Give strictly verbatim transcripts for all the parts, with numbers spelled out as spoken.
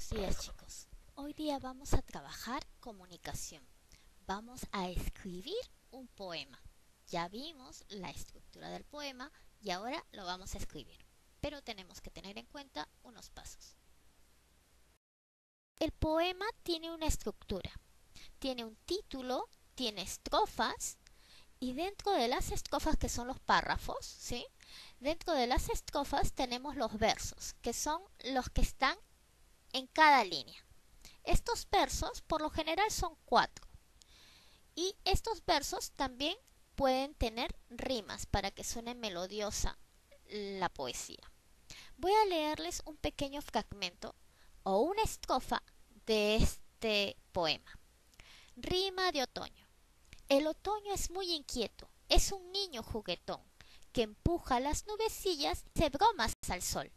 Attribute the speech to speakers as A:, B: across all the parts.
A: Buenos días, chicos. Hoy día vamos a trabajar comunicación. Vamos a escribir un poema. Ya vimos la estructura del poema y ahora lo vamos a escribir. Pero tenemos que tener en cuenta unos pasos. El poema tiene una estructura. Tiene un título, tiene estrofas y dentro de las estrofas, que son los párrafos, ¿sí? Dentro de las estrofas tenemos los versos, que son los que están en cada línea. Estos versos por lo general son cuatro y estos versos también pueden tener rimas para que suene melodiosa la poesía. Voy a leerles un pequeño fragmento o una estrofa de este poema. Rima de otoño. El otoño es muy inquieto, es un niño juguetón que empuja las nubecillas y se bromas al sol.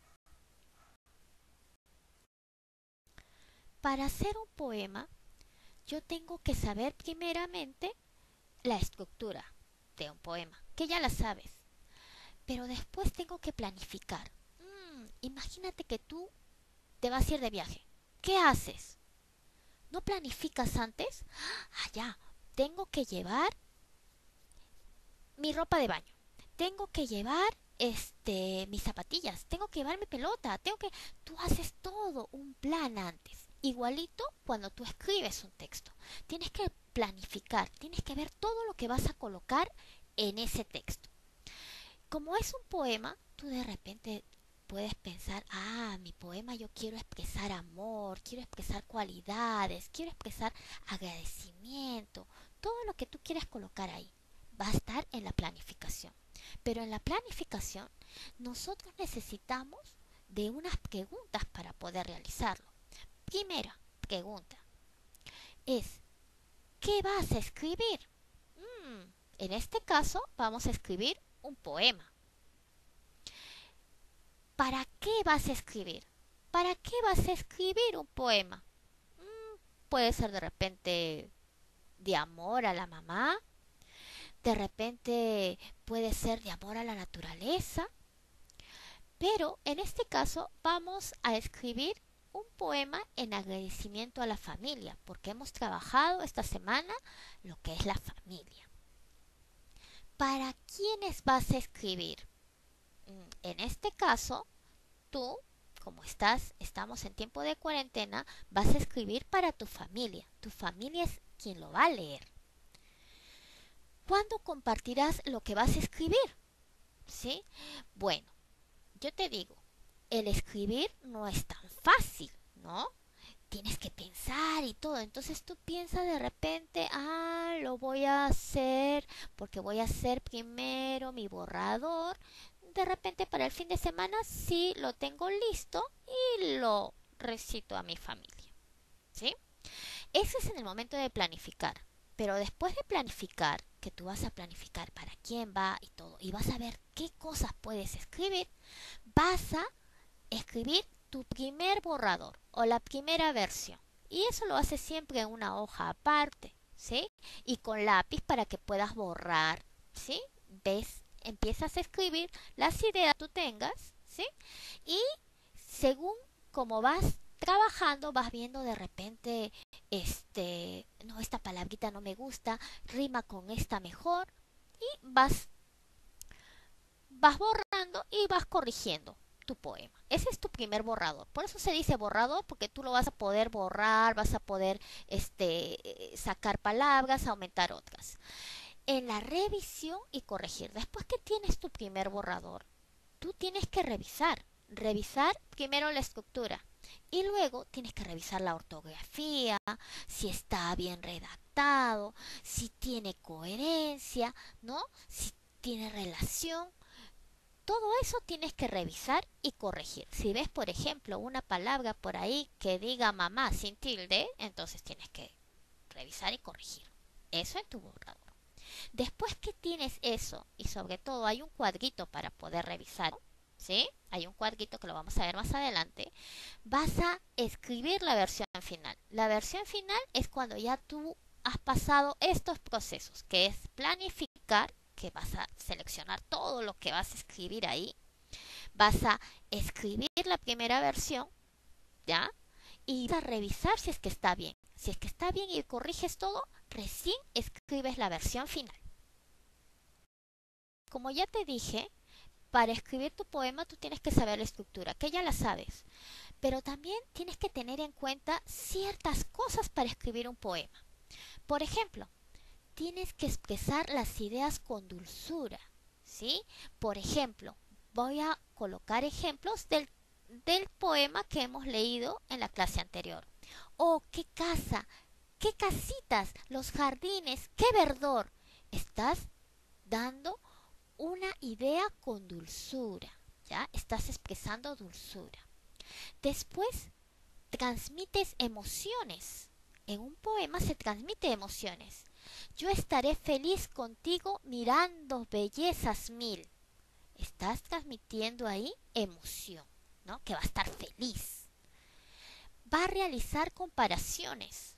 A: Para hacer un poema, yo tengo que saber primeramente la estructura de un poema, que ya la sabes. Pero después tengo que planificar. Mm, imagínate que tú te vas a ir de viaje. ¿Qué haces? ¿No planificas antes? Ah, ya. Tengo que llevar mi ropa de baño. Tengo que llevar este mis zapatillas. Tengo que llevar mi pelota. Tengo que Tú haces todo un plan antes. Igualito cuando tú escribes un texto. Tienes que planificar, tienes que ver todo lo que vas a colocar en ese texto. Como es un poema, tú de repente puedes pensar, ah, mi poema yo quiero expresar amor, quiero expresar cualidades, quiero expresar agradecimiento, todo lo que tú quieras colocar ahí va a estar en la planificación. Pero en la planificación nosotros necesitamos de unas preguntas para poder realizarlo. Primera pregunta es, ¿qué vas a escribir? Mm, en este caso vamos a escribir un poema. ¿Para qué vas a escribir? ¿Para qué vas a escribir un poema? Mm, puede ser de repente de amor a la mamá, de repente puede ser de amor a la naturaleza, pero en este caso vamos a escribir un poema en agradecimiento a la familia, porque hemos trabajado esta semana lo que es la familia. ¿Para quiénes vas a escribir? En este caso, tú, como estás, estamos en tiempo de cuarentena, vas a escribir para tu familia. Tu familia es quien lo va a leer. ¿Cuándo compartirás lo que vas a escribir? ¿Sí? Bueno, yo te digo, el escribir no es tan fácil, ¿no? Tienes que pensar y todo. Entonces tú piensas de repente, ah, lo voy a hacer porque voy a hacer primero mi borrador. De repente para el fin de semana sí lo tengo listo y lo recito a mi familia. ¿Sí? Ese es en el momento de planificar. Pero después de planificar, que tú vas a planificar para quién va y todo, y vas a ver qué cosas puedes escribir, vas a escribir tu primer borrador o la primera versión. Y eso lo haces siempre en una hoja aparte, ¿sí? Y con lápiz para que puedas borrar, ¿sí? ¿Ves? Empiezas a escribir las ideas que tú tengas, ¿sí? Y según como vas trabajando, vas viendo de repente, este, no, esta palabrita no me gusta, rima con esta mejor, y vas, vas borrando y vas corrigiendo tu poema. Ese es tu primer borrador. Por eso se dice borrador, porque tú lo vas a poder borrar, vas a poder este, sacar palabras, aumentar otras. En la revisión y corregir. Después que tienes tu primer borrador, tú tienes que revisar. Revisar primero la estructura y luego tienes que revisar la ortografía, si está bien redactado, si tiene coherencia, ¿no? Si tiene relación. Todo eso tienes que revisar y corregir. Si ves, por ejemplo, una palabra por ahí que diga mamá sin tilde, entonces tienes que revisar y corregir. Eso en tu borrador. Después que tienes eso, y sobre todo hay un cuadrito para poder revisar, ¿sí? Hay un cuadrito que lo vamos a ver más adelante. Vas a escribir la versión final. La versión final es cuando ya tú has pasado estos procesos, que es planificar, que vas a seleccionar todo lo que vas a escribir ahí. Vas a escribir la primera versión, ¿ya? y vas a revisar si es que está bien. Si es que está bien y corriges todo, recién escribes la versión final. Como ya te dije, para escribir tu poema tú tienes que saber la estructura, que ya la sabes. Pero también tienes que tener en cuenta ciertas cosas para escribir un poema. Por ejemplo, tienes que expresar las ideas con dulzura, ¿sí? Por ejemplo, voy a colocar ejemplos del, del poema que hemos leído en la clase anterior. Oh, qué casa, qué casitas, los jardines, qué verdor. Estás dando una idea con dulzura, ¿ya? Estás expresando dulzura. Después, transmites emociones. En un poema se transmite emociones. Yo estaré feliz contigo mirando bellezas mil. Estás transmitiendo ahí emoción, ¿no? Que va a estar feliz. Va a realizar comparaciones.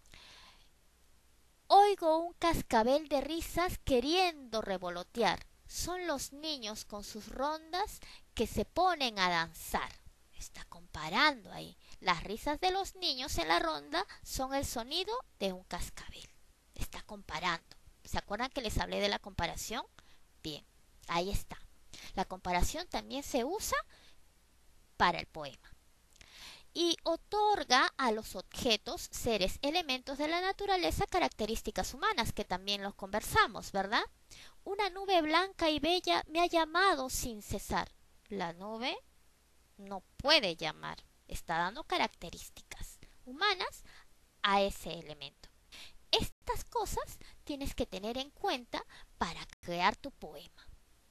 A: Oigo un cascabel de risas queriendo revolotear. Son los niños con sus rondas que se ponen a danzar. Está comparando ahí. Las risas de los niños en la ronda son el sonido de un cascabel. Está comparando. ¿Se acuerdan que les hablé de la comparación? Bien, ahí está. La comparación también se usa para el poema. Y otorga a los objetos, seres, elementos de la naturaleza características humanas, que también los conversamos, ¿verdad? Una nube blanca y bella me ha llamado sin cesar. La nube no puede llamar, está dando características humanas a ese elemento. Estas cosas tienes que tener en cuenta para crear tu poema.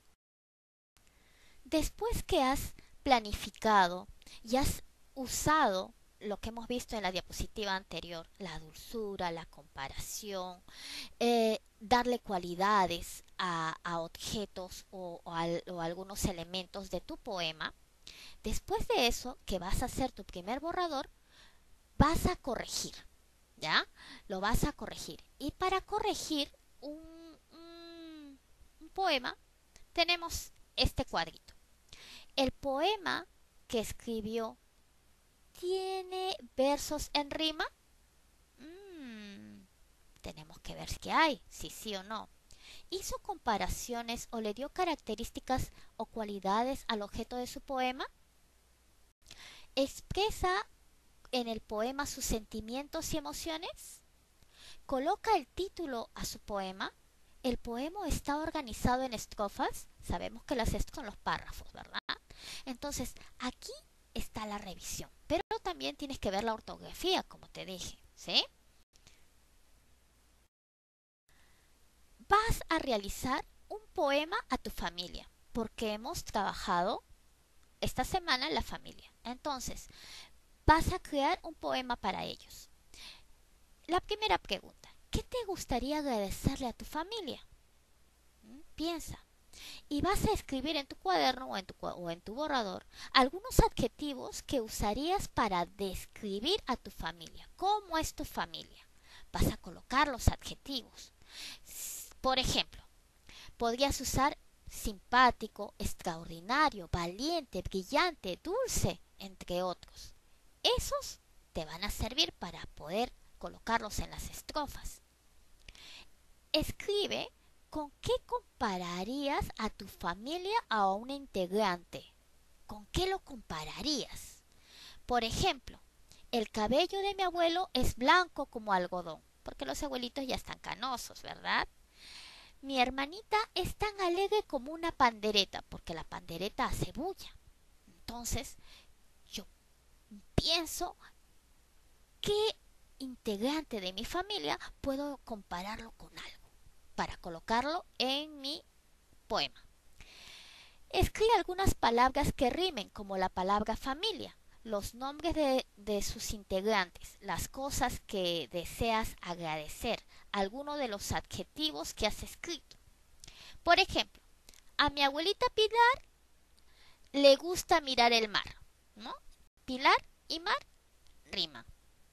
A: Después que has planificado y has usado lo que hemos visto en la diapositiva anterior, la dulzura, la comparación, eh, darle cualidades a, a objetos o, o, al, o algunos elementos de tu poema, después de eso, que vas a hacer tu primer borrador, vas a corregir, ¿ya? Lo vas a corregir. Y para corregir un, un, un poema, tenemos este cuadrito. El poema que escribió tiene versos en rima. Mm, tenemos que ver qué hay, si sí o no. ¿Hizo comparaciones o le dio características o cualidades al objeto de su poema? ¿Expresa en el poema sus sentimientos y emociones? ¿Coloca el título a su poema? ¿El poema está organizado en estrofas? Sabemos que las estrofas son los párrafos, ¿verdad? Entonces, aquí está la revisión. Pero también tienes que ver la ortografía, como te dije, ¿sí? Vas a realizar un poema a tu familia, porque hemos trabajado esta semana en la familia. Entonces, vas a crear un poema para ellos. La primera pregunta, ¿qué te gustaría agradecerle a tu familia? ¿Mm? Piensa. Y vas a escribir en tu cuaderno o en tu, o en tu borrador algunos adjetivos que usarías para describir a tu familia. ¿Cómo es tu familia? Vas a colocar los adjetivos. Por ejemplo, podrías usar simpático, extraordinario, valiente, brillante, dulce, entre otros. Esos te van a servir para poder colocarlos en las estrofas. Escribe con qué compararías a tu familia a un integrante. ¿Con qué lo compararías? Por ejemplo, el cabello de mi abuelo es blanco como algodón, porque los abuelitos ya están canosos, ¿verdad? Mi hermanita es tan alegre como una pandereta, porque la pandereta hace bulla. Entonces, yo pienso qué integrante de mi familia puedo compararlo con algo para colocarlo en mi poema. Escribe algunas palabras que rimen, como la palabra familia, los nombres de, de sus integrantes, las cosas que deseas agradecer, algunos de los adjetivos que has escrito. Por ejemplo, a mi abuelita Pilar le gusta mirar el mar, ¿no? Pilar y mar riman.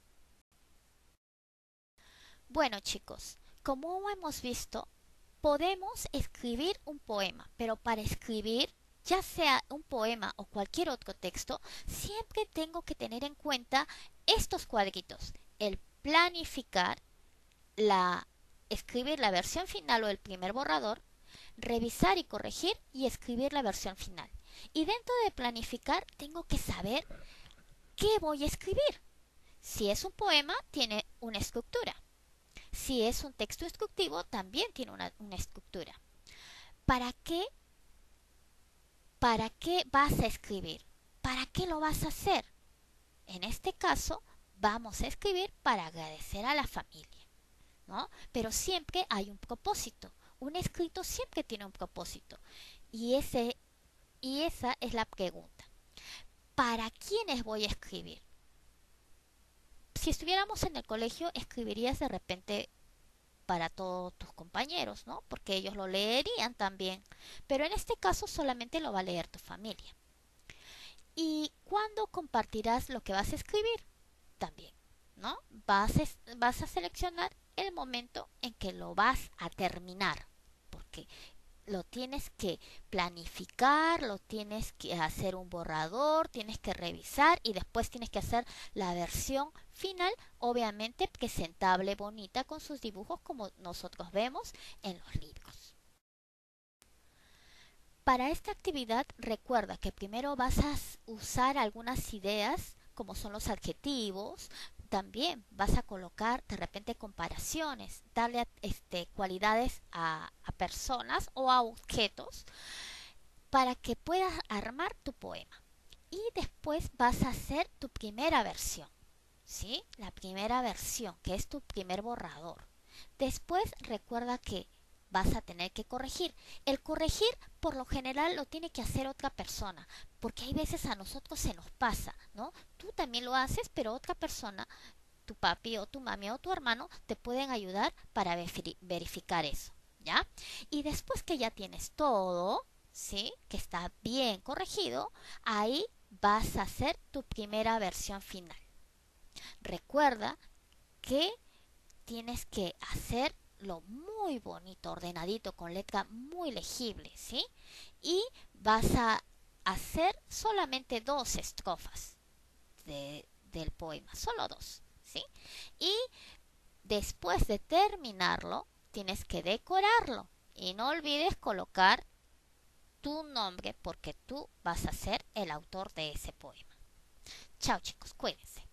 A: Bueno, chicos, como hemos visto, podemos escribir un poema, pero para escribir ya sea un poema o cualquier otro texto, siempre tengo que tener en cuenta estos cuadritos. El planificar, la escribir la versión final o el primer borrador, revisar y corregir y escribir la versión final. Y dentro de planificar tengo que saber qué voy a escribir. Si es un poema, tiene una estructura. Si es un texto instructivo, también tiene una, una estructura. ¿Para qué? ¿Para qué vas a escribir? ¿Para qué lo vas a hacer? En este caso, vamos a escribir para agradecer a la familia, ¿no? Pero siempre hay un propósito. Un escrito siempre tiene un propósito. Y, ese, y esa es la pregunta. ¿Para quiénes voy a escribir? Si estuviéramos en el colegio, escribirías de repente para todos tus compañeros, ¿no? Porque ellos lo leerían también. Pero en este caso solamente lo va a leer tu familia. ¿Y cuándo compartirás lo que vas a escribir? También, ¿no? Vas a, vas a seleccionar el momento en que lo vas a terminar. Porque lo tienes que planificar, lo tienes que hacer un borrador, tienes que revisar y después tienes que hacer la versión final, obviamente presentable, bonita, con sus dibujos como nosotros vemos en los libros. Para esta actividad recuerda que primero vas a usar algunas ideas como son los adjetivos, también vas a colocar de repente comparaciones, darle este, cualidades a, a personas o a objetos para que puedas armar tu poema. Y después vas a hacer tu primera versión, ¿sí? La primera versión, que es tu primer borrador. Después recuerda que vas a tener que corregir. El corregir por lo general lo tiene que hacer otra persona, porque hay veces a nosotros se nos pasa, ¿no? Tú también lo haces, pero otra persona, tu papi o tu mami o tu hermano, te pueden ayudar para verificar eso, ¿ya? Y después que ya tienes todo, ¿sí? Que está bien corregido, ahí vas a hacer tu primera versión final. Recuerda que tienes que hacerlo muy bonito, ordenadito, con letra muy legible, ¿sí? Y vas a hacer solamente dos estrofas de, del poema, solo dos, ¿sí? Y después de terminarlo, tienes que decorarlo y no olvides colocar tu nombre porque tú vas a ser el autor de ese poema. Chao chicos, cuídense.